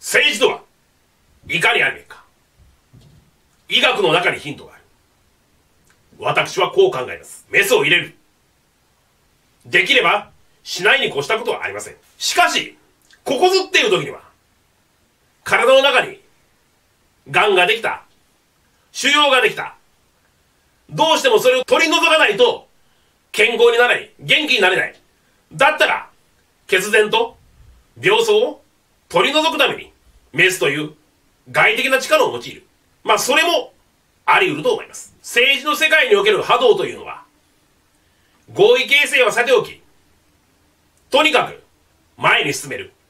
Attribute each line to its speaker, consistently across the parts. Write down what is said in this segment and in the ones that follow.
Speaker 1: 政治とはいかにあるべきか。医学の中にヒントがある。私はこう考えます。メスを入れる。できれば、しないに越したことはありません。しかし、ここずっている時には、体の中に、癌ができた。腫瘍ができた。どうしてもそれを取り除かないと、健康にならない。元気になれない。だったら、血栓と病巣を取り除くために、メスという外的な力を用いる。まあ、それもあり得ると思います。政治の世界における波動というのは、合意形成はさておき、とにかく前に進める。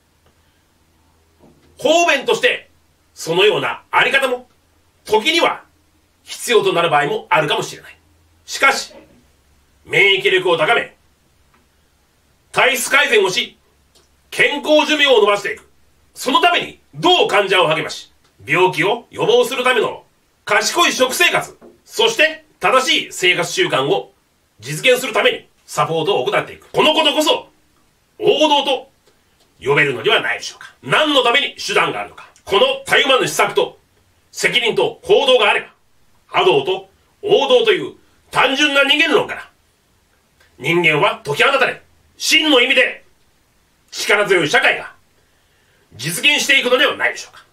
Speaker 1: 方便として、そのようなあり方も、時には必要となる場合もあるかもしれない。しかし、免疫力を高め、体質改善をし、健康寿命を伸ばしていく。そのために、どう患者を励まし、病気を予防するための賢い食生活、そして正しい生活習慣を実現するためにサポートを行っていく。このことこそ、王道と呼べるのではないでしょうか。何のために手段があるのか。このたゆまぬ施策と責任と行動があれば、波動と王道という単純な人間論から、人間は解き放たれ、真の意味で力強い社会が実現していくのではないでしょうか。